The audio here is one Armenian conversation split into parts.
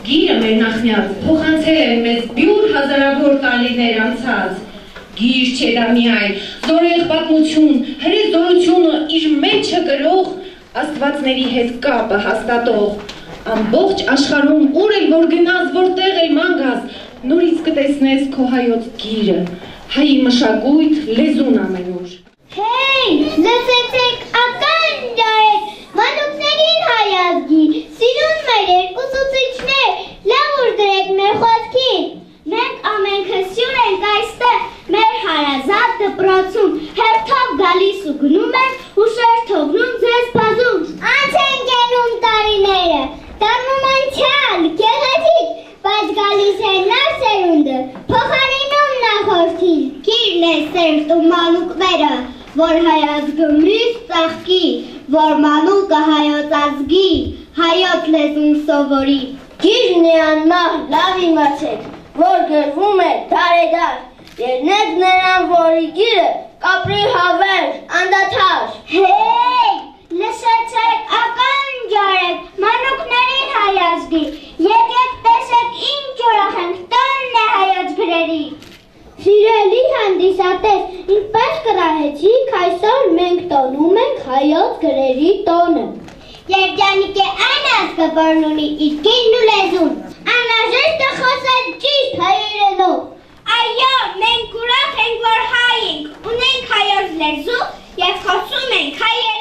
Գիրը մեր նախնյաց փոխանցել են մեզ բյուր հազարավոր տարիներ անցած։ Գիր չէ դա միայն, զորեղ պատմություն, հրե զորությունը իր մեջը գրող, աստվածների հետ կապը հաստատող։ Ամբողջ աշխարհում ուր էլ որ գնաս, որտեղ էլ մանգաս, նորից կտեսնես քո հայոց գիրը, հայի մշակույթ, լեզուն ամենուր։ Հեյ, լսեցեք, ականջ արեք, մանուկներին հայազգի, սիրուն մեր երկուսուցիչներ, լավ ուր դրեք մեր խոսքին։ Մենք ամենքը սյուր ենք այստեղ, մեր հարազատ դպրոցում, հերթով գալիս ու գնում ենք ու շեր թողնում ձեզ բազում։ Անց են գնում տարիները, դառնում անցյալ, գեղեցիկ, բայց գալիս է նոր սերունդը, փոխարինում նախորդին, գիրն է սերտում մանուկները, որ հայազգը միշտ ծաղկի, որ մանուկը հայոց ազգի, հայոց լեզուն սովորի։ Գիրն է անմահ, լավ իմացեք, որ գրվում է դարեդար, ելնեք նրան, որի գիրը կապրի հավերժ, անդադար։ Հեյ, լսեցեք, ականջ արեք, մանուկներին հայազգի, եկեք տեսեք ինչ ուրախ ենք, տոնն է հայոց գրերի։ Սիրելի հանդիսատես, ինչպես կրահեցիք, այսօր մենք տոնում ենք հայոց գրերի տոնը։ Երջանիկ է այն ազգը, որն ունի իր գիրն ու լեզուն, անհրաժեշտ է խոսել ճիշտ հայերենով։ Այո, մենք ուրախ ենք, որ հայ ենք, ունենք հայոց լեզու և խոսում ենք հայերեն։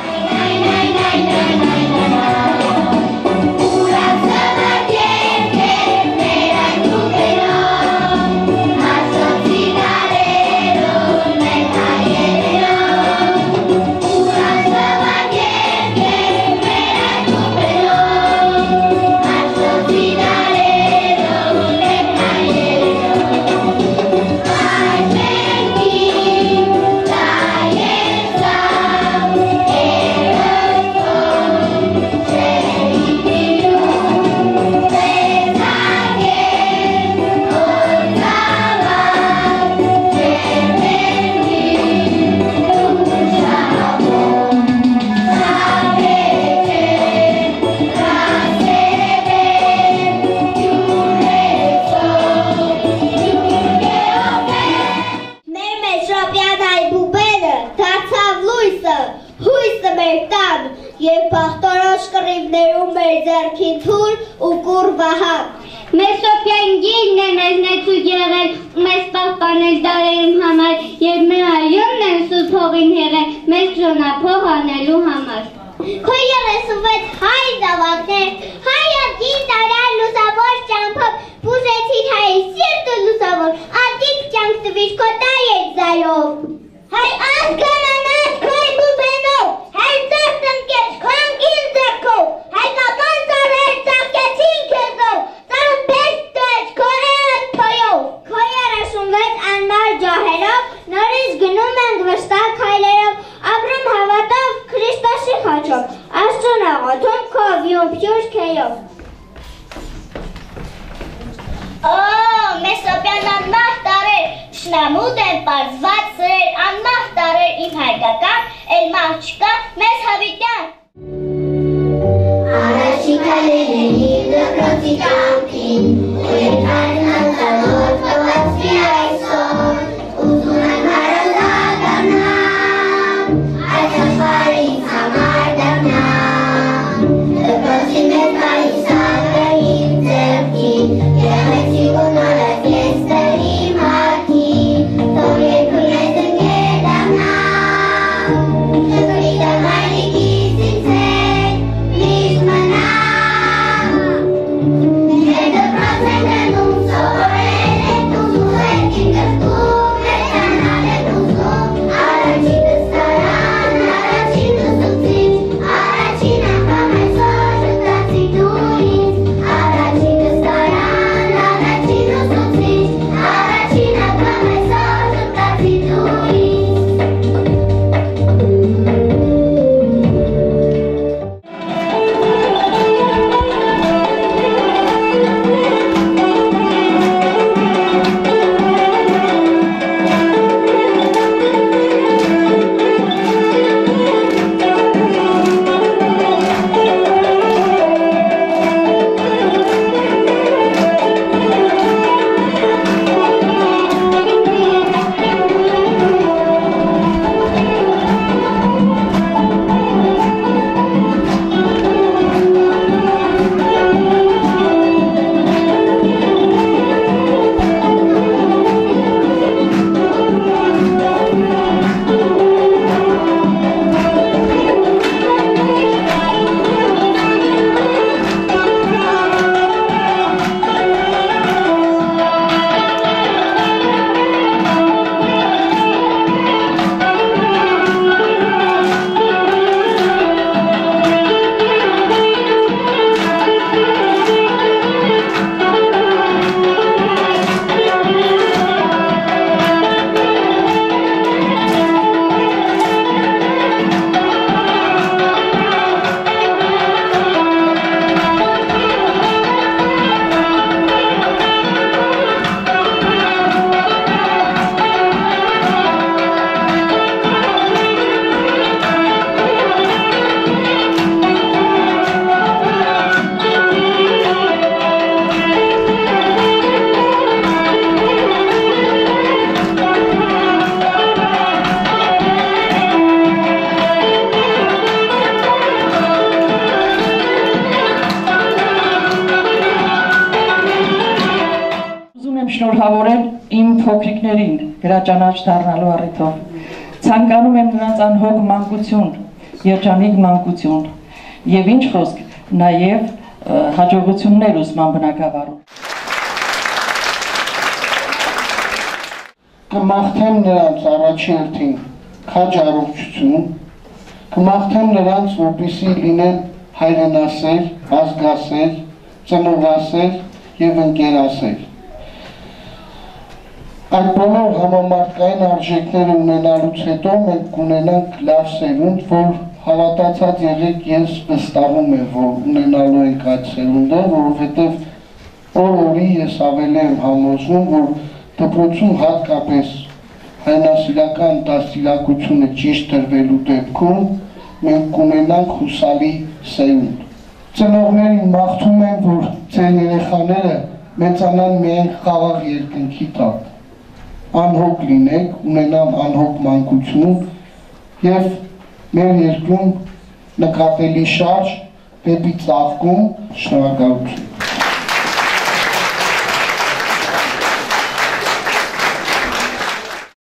Մեսոպյան գիրն է մեզնեցու եղել, մեզ պահպանել դարերում համար, և մեր այոնն են սուտ հողին հեղել, մեզ ժոնափող անելու համար։ Քո 36 հայ զավակներ, հայազգին տարան լուսավոր ճամփով, բուժեցիր հայի սիրտը լուսավոր, ադիկ ճանք տվիր քո տայեց զայով։ Հայ ազգանանած քո բուբենով, հայ ձեր տնկեց քո անգին ձերքով, հայկական ծառեր ծաղկեցին քեզով, Քո 36 անմար ջահերով, նորից գնում ենք վշտակ քայլերով, ապրում հավատով Քրիստոսի խաչով, Աստծուն աղոթում քո վիոփյուր քեյով։ Մեսոպյան անմահ տարեր, թշնամուտ են պարզված սրեր, անմահ տարեր իմ հայկական, էլ մահ չկա մեզ հավիտյան։ Առաջի քայլերների դպրոցի կամքին, ու երկայն անձանով կվացվի այսօր, ուզում եմ հարազատ դառնամ, այս աշխարհը ինձ համար դառնամ, դպրոցի մեծ բալիսակը իմ ձեռքին, գեղեցիկ ու նորակ ես տերի մաքին, թող երկրն ես ընկեր դառնամ, շնորհիվ հայրիկիս ինձ հետ միշտ մնամ։ շնորհավորել իմ փոքրիկներին գրաճանաչ դառնալու առիթով։ Ցանկանում եմ նրանց անհոգ մանկություն, երջանիկ մանկություն եւ ինչ խոսք, նաեւ հաջողություններ ուսման բնագավառում։ Կմաղթեմ նրանց առաջի հերթին քաջ առողջություն, կմաղթեմ նրանց, որպեսզի լինեն հայրենասեր, ազգասեր, ծնողասեր եւ ընկերասեր։ Այդ բոլոր համամարտկային արժեքները ունենալուց հետո մենք կունենանք լավ սերունդ, որ հավատացած եղեք, ես վստահում եմ, որ ունենալու ենք այդ սերունդը, որովհետեւ օր-օրի ես ավելի եմ համոզվում, որ դպրոցում հատկապես հայրենասիրական դաստիարակությունը ճիշտ տրվելու դեպքում մենք կունենանք հուսալի սերունդ։ Ծնողներին մաղթում եմ, որ ձեր երեխաները մեծանան միայն խաղաղ երկնքի տակ, անհոգ լինեք, ունենան անհոգ մանկություն եւ մեր երկրում նկատելի շարժ դեպի ծաղկում։ Շնորհակալություն։